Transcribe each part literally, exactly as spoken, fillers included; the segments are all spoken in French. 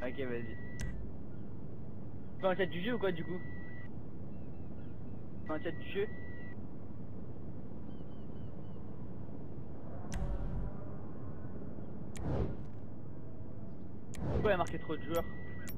Ok, vas-y. Tu fais un chat du jeu ou quoi du coup? Tu fais un chat du jeu? Pourquoi il y a marqué trop de joueurs?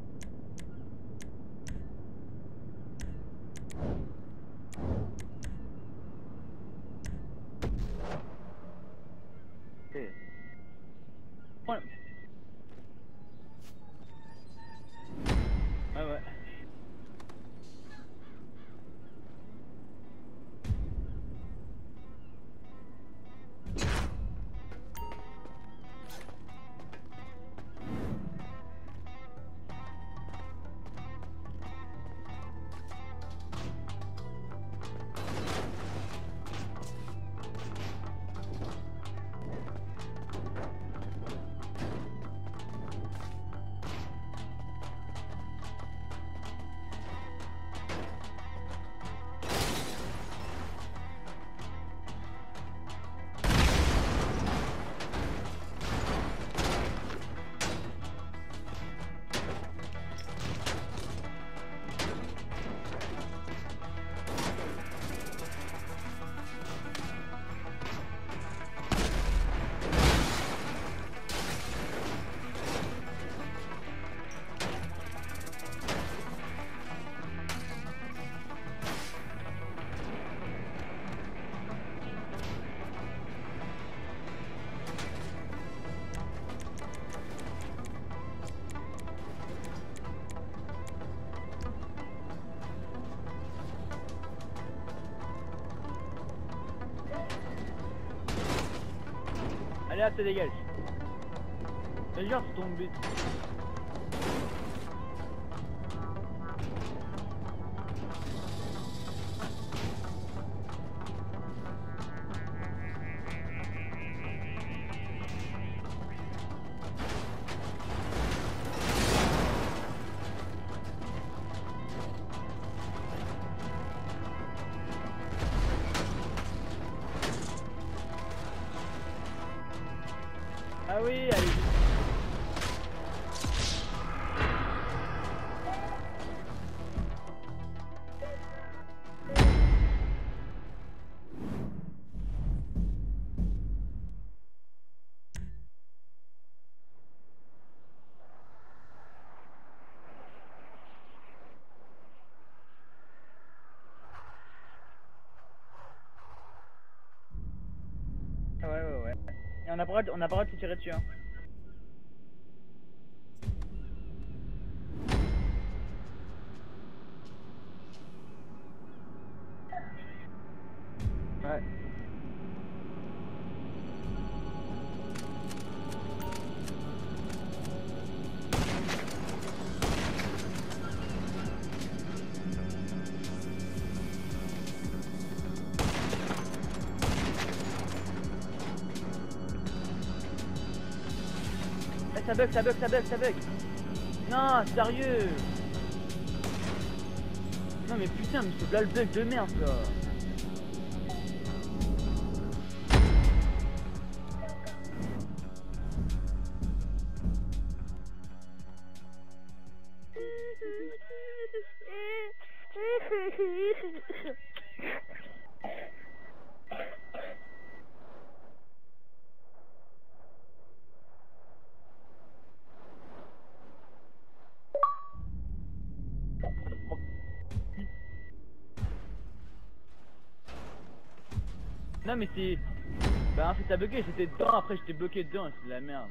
Eh. Ouais. Ah ouais. Allez hop, ça dégage. C'est genre c'est ton but. Ah oui, allez. Ah ouais, ouais, ouais. Et on n'a pas, on a pas le droit de se tirer dessus, hein. Ouais. Eh, ça bug, ça bug, ça bug, ça bug. Non, sérieux. Non mais putain, mais c'est là le bug de merde là. Non mais c'est... Bah en fait t'as bugué, j'étais dedans, après j'étais bloqué dedans, c'est de la merde.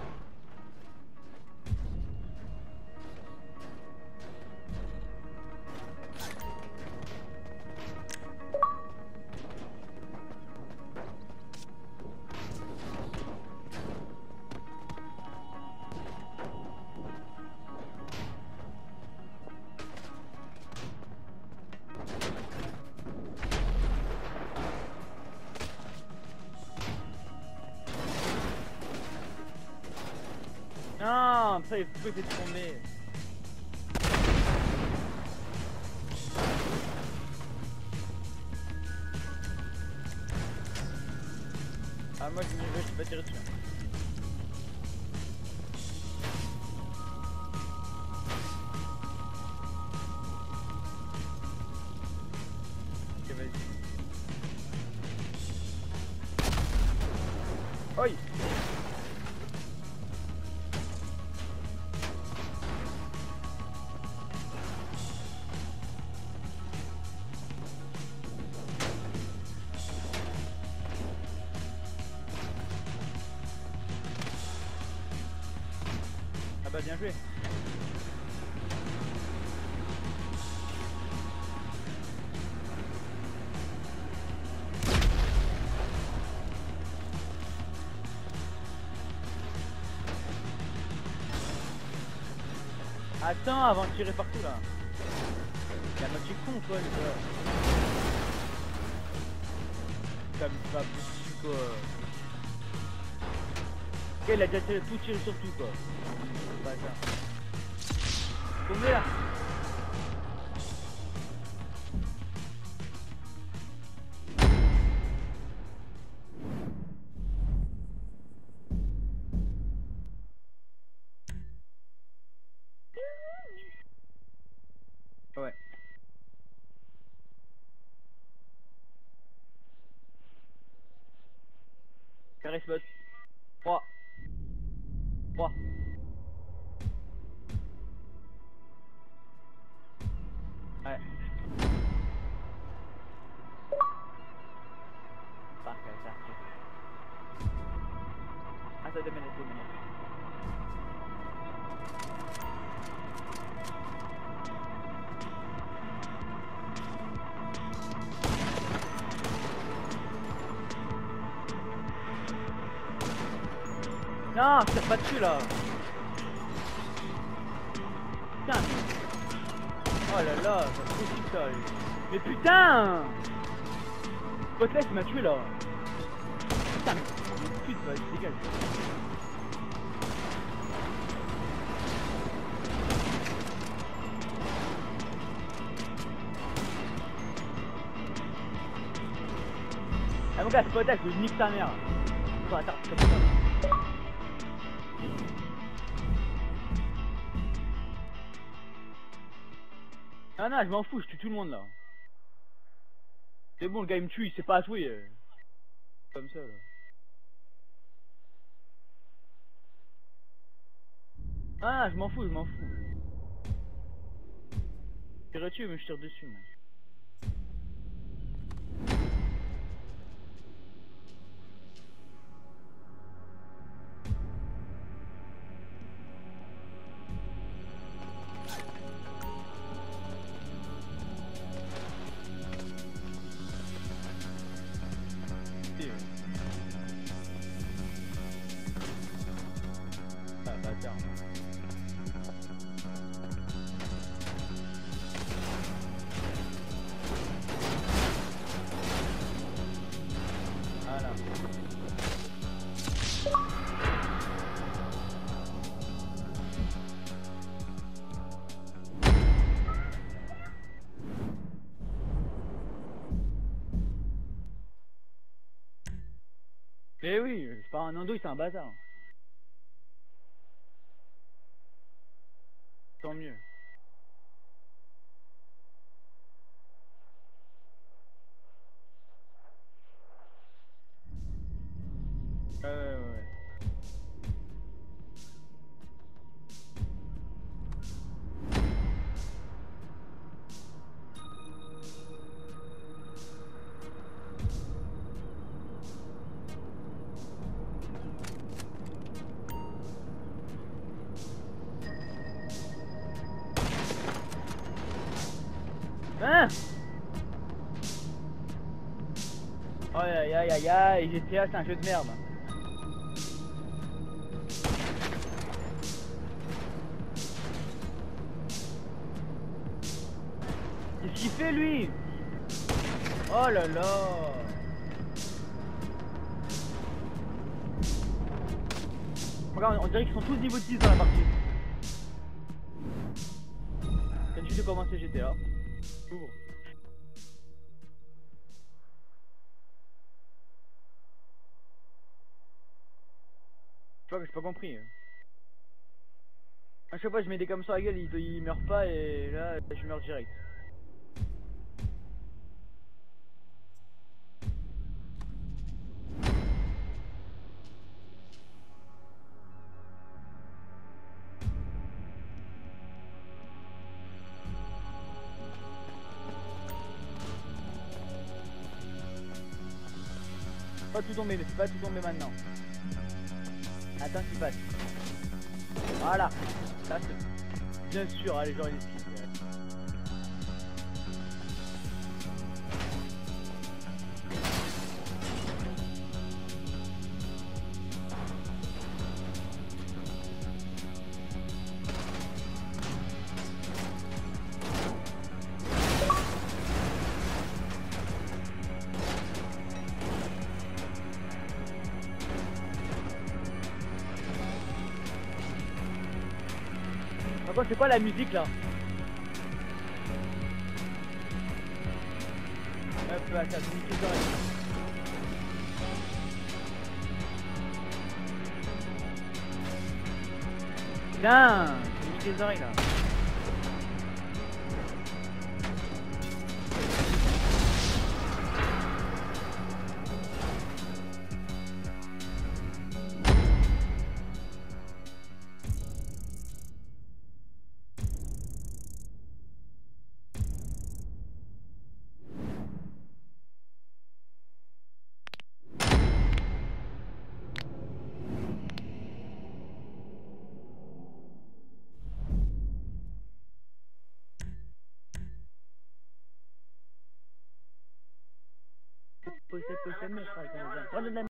Non, ça il faut que c'est tombé. Ah moi je me je peux pas tirer dessus. bah bien joué. Attends avant de tirer partout là. Y'a moitié con toi les gars. Comme pas possible quoi. Ok, il a déjà tiré, tout tiré sur tout quoi. C'est pas ça. Tombez là. Ouais. Carré spot. trois. trois. Ouais. Parfait, ça. Attends, deux minutes, deux minutes. Non, tire pas dessus là. Putain. Oh là là, c'est possible ça. Mais putain. Spotless il m'a tué là. Putain, mais pute, vas-y, dégage. Ah mon gars, Spotless, je nique ta mère. Attends, attends, comme ça. Ah non, je m'en fous, je tue tout le monde là. C'est bon, le gars il me tue, il sait pas jouer. Euh. Comme ça là. Ah, je m'en fous, je m'en fous. Je tire dessus, mais je tire dessus moi. Ah bâtard. Voilà. Mais oui, c'est pas un andouille, c'est un bâtard. Tant mieux. Ouais, ouais, ouais. Hein? Oh aïe aïe aïe aïe, G T A c'est un jeu de merde. Qu'est-ce qu'il fait lui? Oh là là. Regarde, on dirait qu'ils sont tous niveau dix dans la partie. Viens de commencer G T A. Ouvre. Je crois que j'ai pas compris. À chaque fois je mets des comme ça à la gueule, il, il meurt pas et là je meurs direct. Pas tout tomber, mais c'est pas tout tomber maintenant. Attends qu'il passe. Voilà. Ça c'est bien sûr, hein, les gens ils skip. Par contre, c'est quoi la musique là? Hop, là, ça me nique les oreilles. Putain, ça me nique les oreilles là. Pues, pues, pues, me